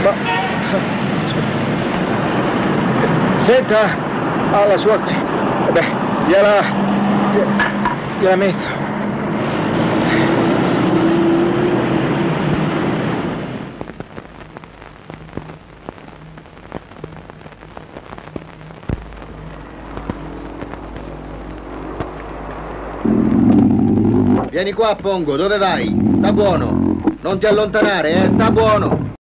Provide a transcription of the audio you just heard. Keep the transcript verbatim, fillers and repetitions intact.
Ma... Senta, ha la sua qui. Beh, gliela... gliela metto. Vieni qua, Pongo, dove vai? Sta buono. Non ti allontanare, eh? Sta buono.